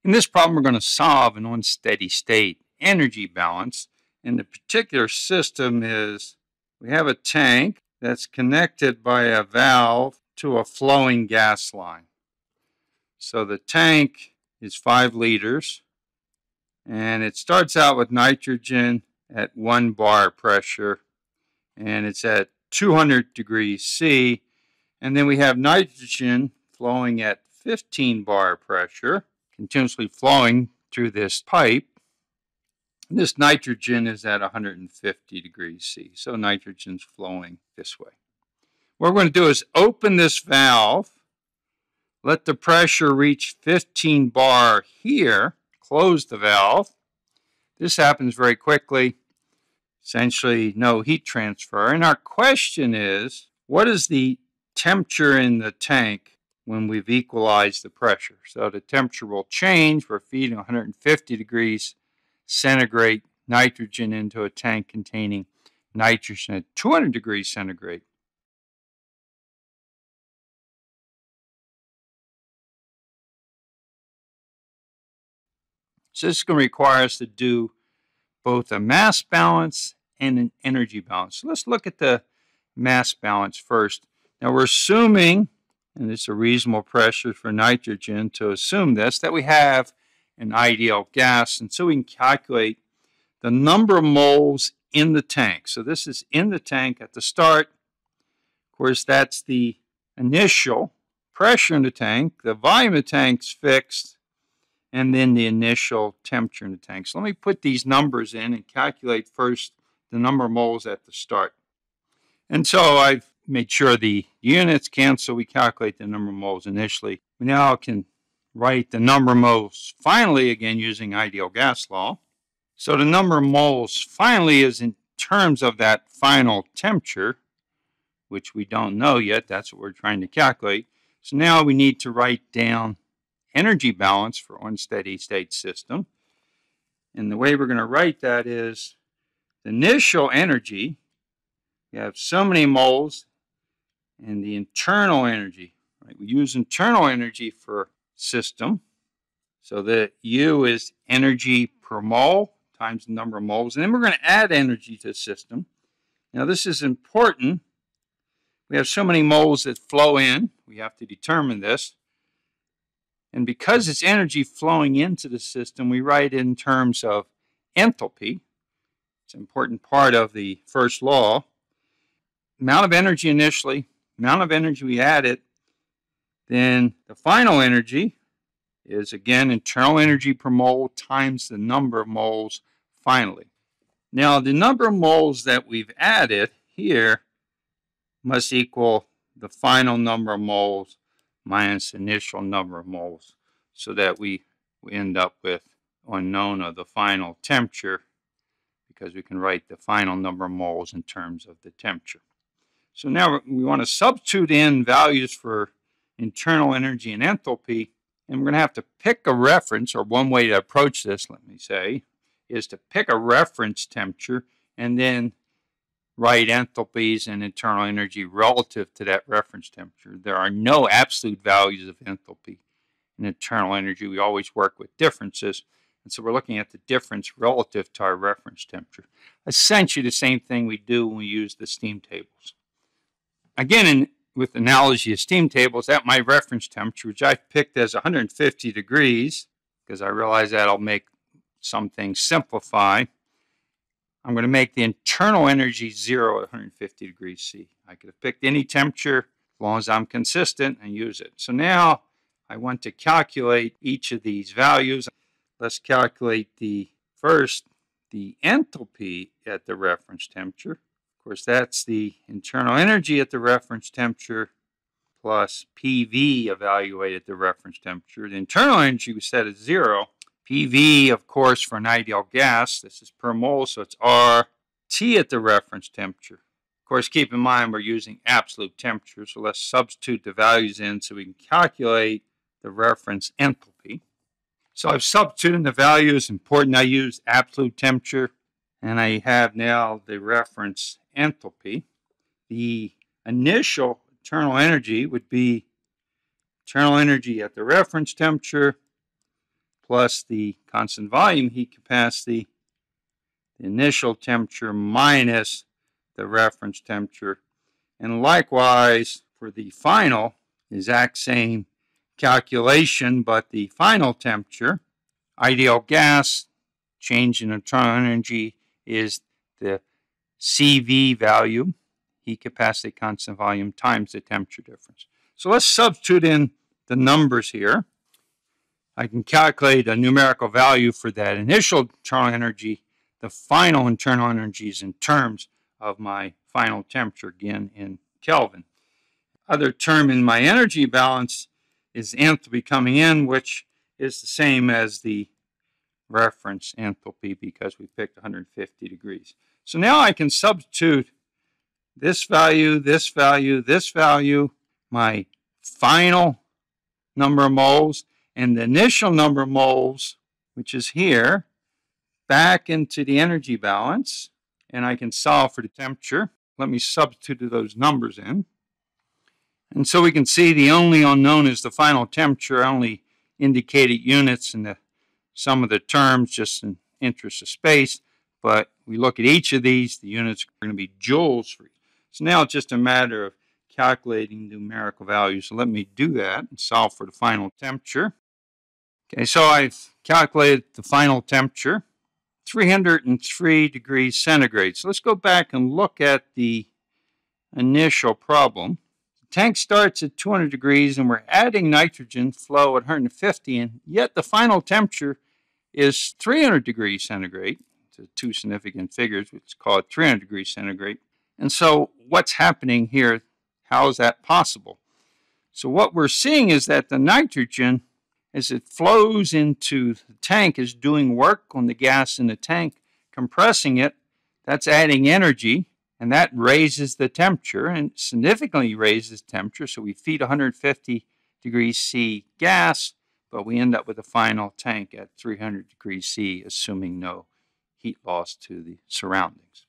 In this problem, we're going to solve an unsteady state energy balance. And the particular system is we have a tank that's connected by a valve to a flowing gas line. So the tank is 5 liters, and it starts out with nitrogen at 1 bar pressure, and it's at 200 degrees C. And then we have nitrogen flowing at 15 bar pressure, continuously flowing through this pipe. This nitrogen is at 150 degrees C, so nitrogen's flowing this way. What we're going to do is open this valve, let the pressure reach 15 bar here, close the valve. This happens very quickly, essentially no heat transfer. And our question is, what is the temperature in the tank when we've equalized the pressure? So the temperature will change. We're feeding 150 degrees centigrade nitrogen into a tank containing nitrogen at 200 degrees centigrade. So this is going to require us to do both a mass balance and an energy balance. So let's look at the mass balance first. Now we're assuming, and it's a reasonable pressure for nitrogen to assume this, that we have an ideal gas, and so we can calculate the number of moles in the tank. So this is in the tank at the start. Of course, that's the initial pressure in the tank. The volume of the tank's fixed, and then the initial temperature in the tank. So let me put these numbers in and calculate first the number of moles at the start. And so I've made sure the units cancel. We calculate the number of moles initially. We now can write the number of moles finally, again using ideal gas law. So the number of moles finally is in terms of that final temperature, which we don't know yet. That's what we're trying to calculate. So now we need to write down energy balance for unsteady state system. And the way we're going to write that is the initial energy, you have so many moles, and the internal energy, right? We use internal energy for system. So the U is energy per mole times the number of moles. And then we're going to add energy to the system. Now this is important. We have so many moles that flow in. We have to determine this. And because it's energy flowing into the system, we write it in terms of enthalpy. It's an important part of the first law. Amount of energy initially, amount of energy we added, then the final energy is, again, internal energy per mole times the number of moles finally. Now, the number of moles that we've added here must equal the final number of moles minus initial number of moles, so that we end up with unknown of the final temperature, because we can write the final number of moles in terms of the temperature. So now we want to substitute in values for internal energy and enthalpy, and we're going to have to pick a reference, or one way to approach this, let me say, is to pick a reference temperature and then write enthalpies and internal energy relative to that reference temperature. There are no absolute values of enthalpy and internal energy. We always work with differences. And so we're looking at the difference relative to our reference temperature. Essentially the same thing we do when we use the steam tables. Again, with the analogy of steam tables, at my reference temperature, which I've picked as 150 degrees, because I realize that'll make some things simplify, I'm going to make the internal energy 0 at 150 degrees C. I could have picked any temperature as long as I'm consistent and use it. So now I want to calculate each of these values. Let's calculate the enthalpy at the reference temperature. Of course, that's the internal energy at the reference temperature plus PV evaluated at the reference temperature. The internal energy we set as 0. PV, of course, for an ideal gas, this is per mole, so it's RT at the reference temperature. Of course, keep in mind we're using absolute temperature, so let's substitute the values in so we can calculate the reference enthalpy. So I've substituted in the values. Important I use absolute temperature, and I have now the reference enthalpy. The initial internal energy would be internal energy at the reference temperature plus the constant volume heat capacity, the initial temperature minus the reference temperature. And likewise, for the final, exact same calculation, but the final temperature, ideal gas, change in internal energy is the CV value, heat capacity constant volume, times the temperature difference. So let's substitute in the numbers here. I can calculate a numerical value for that initial internal energy. The final internal energy is in terms of my final temperature, again in Kelvin. Other term in my energy balance is enthalpy coming in, which is the same as the reference enthalpy because we picked 150 degrees. So now I can substitute this value, this value, this value, my final number of moles, and the initial number of moles, which is here, back into the energy balance, and I can solve for the temperature. Let me substitute those numbers in. And so we can see the only unknown is the final temperature. I only indicated units in the sum of the terms just in interest of space, but we look at each of these, the units are going to be joules for each. So now it's just a matter of calculating numerical values. So let me do that and solve for the final temperature. Okay, so I've calculated the final temperature, 303 degrees centigrade. So let's go back and look at the initial problem. The tank starts at 200 degrees and we're adding nitrogen flow at 150, and yet the final temperature is 300 degrees centigrade. It's two significant figures, which is called 300 degrees centigrade. And so what's happening here? How is that possible? So what we're seeing is that the nitrogen, as it flows into the tank, is doing work on the gas in the tank, compressing it. That's adding energy, and that raises the temperature and significantly raises the temperature. So we feed 150 degrees C gas, but we end up with a final tank at 300 degrees C, assuming no heat loss to the surroundings.